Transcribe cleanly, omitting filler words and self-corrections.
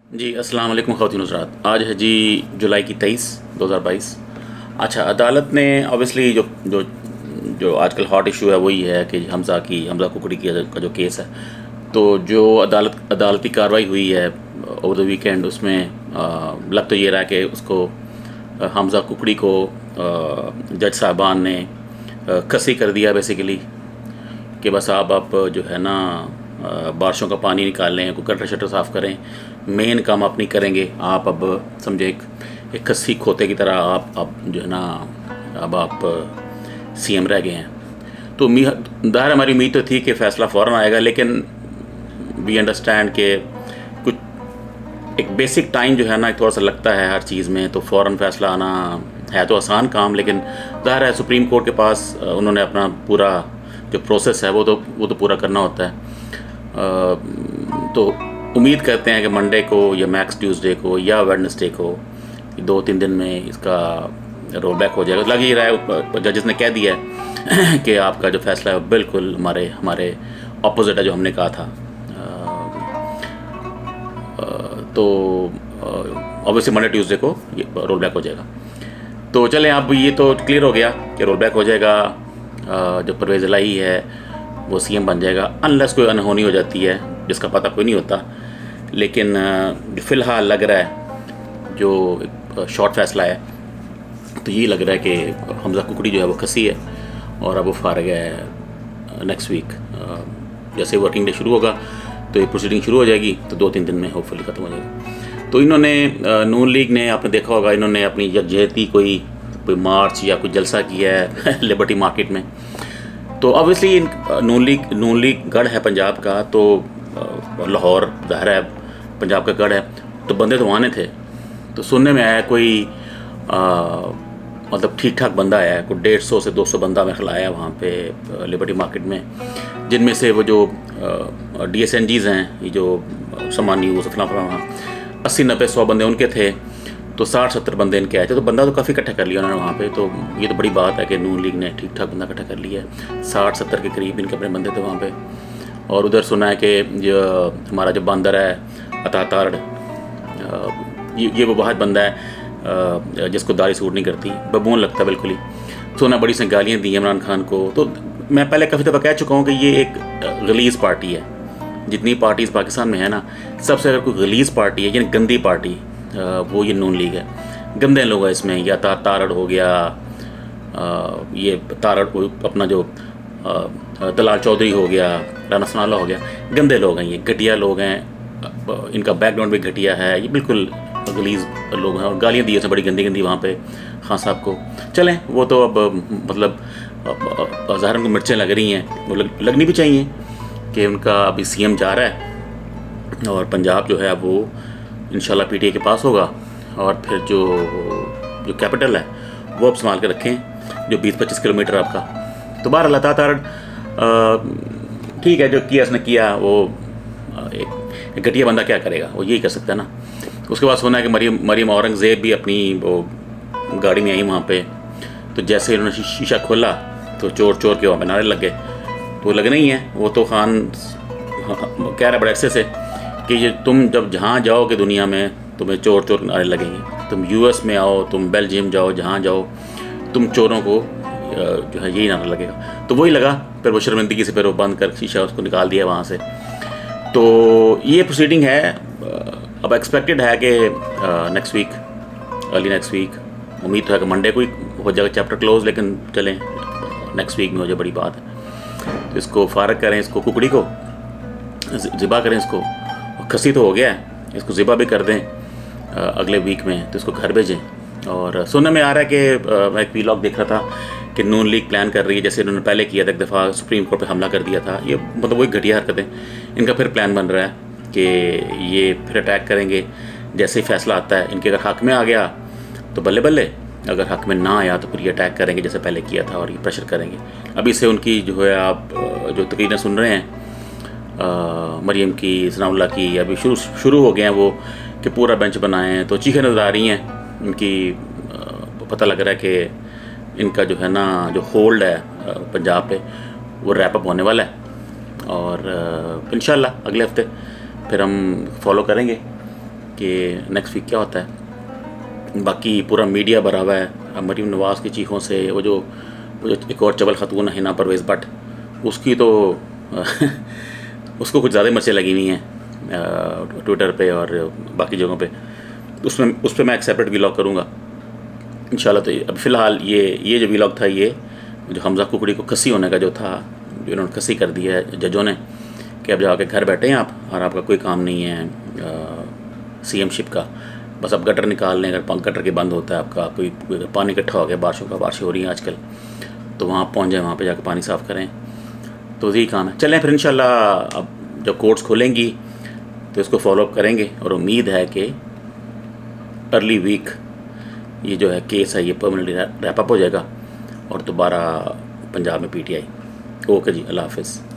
जी, अस्सलाम वालेकुम ख़वातीन हज़रात। आज है जी जुलाई की 23, 2022। अच्छा, अदालत ने ऑब्वियसली जो जो जो आजकल हॉट इशू है वही है कि हमज़ा कुकड़ी का जो केस है, तो जो अदालती कार्रवाई हुई है ओवर द वीकेंड, उसमें लग तो ये रहा है कि उसको हमज़ा कुकड़ी को जज साहबान ने कसी कर दिया बेसिकली, कि बस आप जो है ना बारिशों का पानी निकालें, कोई गटर शटर साफ़ करें, मेन काम आप नहीं करेंगे। आप अब समझे एक कस्सी खोते की तरह आप जो है ना अब आप सीएम रह गए हैं। तो दाहिर हमारी उम्मीद तो थी कि फ़ैसला फ़ौरन आएगा, लेकिन वी अंडरस्टैंड कि कुछ एक बेसिक टाइम जो है ना थोड़ा सा लगता है हर चीज़ में। तो फ़ौरन फ़ैसला आना है तो आसान काम, लेकिन ज़ाहिर है सुप्रीम कोर्ट के पास उन्होंने अपना पूरा जो प्रोसेस है वो तो पूरा करना होता है। तो उम्मीद करते हैं कि मंडे को या मैक्स ट्यूसडे को या वेडनेसडे को 2-3 दिन में इसका रोल बैक हो जाएगा। लग ही रहा है, जजेस ने कह दिया है कि आपका जो फैसला है बिल्कुल हमारे ऑपोजिट है जो हमने कहा था। तो ऑब्वियसली मंडे ट्यूसडे को ये रोल बैक हो जाएगा। तो चलें, अब ये तो क्लियर हो गया कि रोल बैक हो जाएगा। जो परवेज़ इलाही है वो सीएम बन जाएगा, अनलेस कोई अनहोनी हो जाती है जिसका पता कोई नहीं होता। लेकिन जो फ़िलहाल लग रहा है, जो शॉर्ट फैसला है, तो ये लग रहा है कि हमज़ा कुकड़ी जो है वो खसी है और अब वो फारग है। नेक्स्ट वीक जैसे वर्किंग डे शुरू होगा तो ये प्रोसीडिंग शुरू हो जाएगी, तो 2-3 दिन में होपफुली ख़त्म हो जाएगा। तो इन्होंने नून लीग ने, आपने देखा होगा, इन्होंने अपनी यकजहती कोई मार्च या कोई जलसा किया है लिबर्टी मार्केट में। तो ऑब्वियसली नून लीग गढ़ है पंजाब का, तो लाहौर ज़ाहिर है पंजाब का गढ़ है, तो बंदे तो आने थे। तो सुनने में आया कोई मतलब ठीक ठाक बंदा आया, कोई 150 से 200 बंदा में खिलाया वहाँ पे लिबर्टी मार्केट में, जिनमें से वो जो DSNGs हैं, ये जो सामान न्यूज़ फलां 80-90-100 बंदे उनके थे, तो 60-70 बंदे इनके आए थे। तो बंदा तो काफ़ी इकट्ठा कर लिया उन्होंने वहाँ पे। तो ये तो बड़ी बात है कि नून लीग ने ठीक ठाक बंदा इकट्ठा कर लिया है। 60-70 के करीब इनके अपने बंदे थे वहाँ पे। और उधर सुना है कि जो हमारा जो बंदर है अता तारड़, ये वो बहुत बंदा है जिसको दाढ़ी सूट नहीं करती, बबून लगता है बिल्कुल ही। सुना बड़ी सी गालियाँ दी इमरान खान को। तो मैं पहले काफ़ी दफ़ा कह चुका हूँ कि ये एक गलीज़ पार्टी है। जितनी पार्टीज़ पाकिस्तान में है ना, सबसे अगर कोई गलीज़ पार्टी है यानी गंदी पार्टी, वो ये नून लीग है। गंदे लोग हैं इसमें, या तारड़ हो गया, ये तारड़ अपना जो दलाल चौधरी हो गया, राना सनाला हो गया, गंदे लोग हैं ये, घटिया लोग हैं, इनका बैकग्राउंड भी घटिया है, ये बिल्कुल गलीज़ लोग हैं। और गालियाँ दी हैं बड़ी गंदी गंदी वहाँ पे खान साहब को। चलें, वो तो अब मतलब ज़ाहिर उनको मिर्चें लग रही हैं, वो लगनी भी चाहिए कि उनका अभी CM जा रहा है और पंजाब जो है वो इंशाल्लाह PTI के पास होगा। और फिर जो कैपिटल है वो अब संभाल के रखें, जो 20-25 किलोमीटर आपका। तो बाहर अल्लाह तारड़ ठीक है, जो किया उसने किया, वो एक घटिया बंदा क्या करेगा, वो यही कर सकता है ना। उसके बाद सुना है कि मरियम औरंगज़ेब भी अपनी वो गाड़ी में आई वहाँ पे, तो जैसे उन्होंने शीशा खोला तो चोर चोर के वहाँ पे नारे लग गए। तो लगना ही है, वो तो खान कह रहा है बड़े अरसे से कि ये तुम जब जहाँ जाओगे दुनिया में तुम्हें चोर चोर नारे लगेंगे। तुम US में आओ, तुम बेल्जियम जाओ, जहाँ जाओ, तुम चोरों को जो है यही नारा लगेगा। तो वही लगा, फिर वो शर्मिंदगी से फिर वो बंद कर शीशा उसको निकाल दिया वहाँ से। तो ये प्रोसीडिंग है। अब एक्सपेक्टेड है कि next week, early next week, उम्मीद तो है कि मंडे को ही हो जाएगा चैप्टर क्लोज, लेकिन चलें नेक्स्ट वीक में हो जाए, बड़ी बात है। तो इसको फारग करें, इसको कुकड़ी को ज़िबा करें, इसको खसी तो हो गया है, इसको ज़िबा भी कर दें अगले वीक में, तो इसको घर भेजें। और सुनने में आ रहा है कि मैं एक वीलॉग देख रहा था कि नून लीग प्लान कर रही है, जैसे इन्होंने पहले किया था, एक दफ़ा सुप्रीम कोर्ट पे हमला कर दिया था, ये मतलब वही घटिया हरकतें, इनका फिर प्लान बन रहा है कि ये फिर अटैक करेंगे जैसे ही फैसला आता है। इनके अगर हक़ में आ गया तो बल्ले बल्ले, अगर हक़ में ना आया तो फिर ये अटैक करेंगे जैसे पहले किया था, और ये प्रेशर करेंगे। अभी से उनकी जो है आप जो तकरीरें सुन रहे हैं मरियम की, सनाउल्लाह की, अभी शुरू हो गए हैं वो, कि पूरा बेंच बनाए हैं, तो चीखें नज़र आ रही हैं इनकी। पता लग रहा है कि इनका जो है ना जो होल्ड है पंजाब पे वो रैप अप होने वाला है। और इंशाल्लाह अगले हफ्ते फिर हम फॉलो करेंगे कि नेक्स्ट वीक क्या होता है। बाकी पूरा मीडिया भरा हुआ है मरीम नवाज़ की चीखों से। वो जो एक और चबल खातून है हिना परवेज़ भट्ट, उसकी तो उसको कुछ ज़्यादा मर्चें लगी हुई हैं ट्विटर पे और बाकी जगहों पे। उस पर मैं एक सेपरेट व्लॉग करूँगा इंशाल्लाह। तो अब फ़िलहाल ये जो व्लॉग था, ये जो हमज़ा कुकड़ी को खसी होने का जो था, जो इन्होंने खसी कर दिया है जजों ने कि अब जाके घर बैठे हैं आप और आपका कोई काम नहीं है CM शिप का, बस अब गटर निकाल लें। अगर गटर के बंद होता है आपका, कोई पानी इकट्ठा हो गया, बारिशें हो रही हैं आजकल, तो वहाँ पहुँच जाए, वहाँ पे जाकर पानी साफ़ करें। तो यही काम है। चलें फिर इंशाल्लाह अब जब कोर्ट्स खुलेंगी तो इसको फॉलोअप करेंगे और उम्मीद है कि अर्ली वीक ये जो है केस है ये परमानेंटली रैप अप हो जाएगा और दोबारा पंजाब में PTI। ओके जी, अल्लाह हाफिज़।